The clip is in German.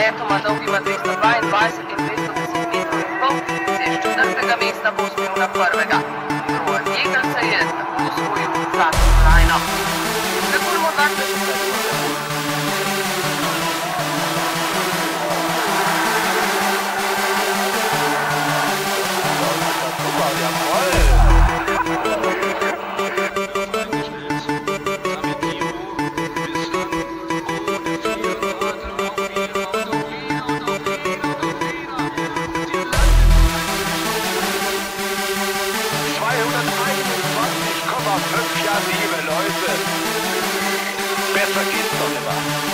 eto, ma da ubima 222 in 210 metrov in pol, se iz 4. mesta bo osvojil na 1. Druga igralca je tako osvojil zlato kolajno. Kako morda še Leute. Besser geht's doch immer.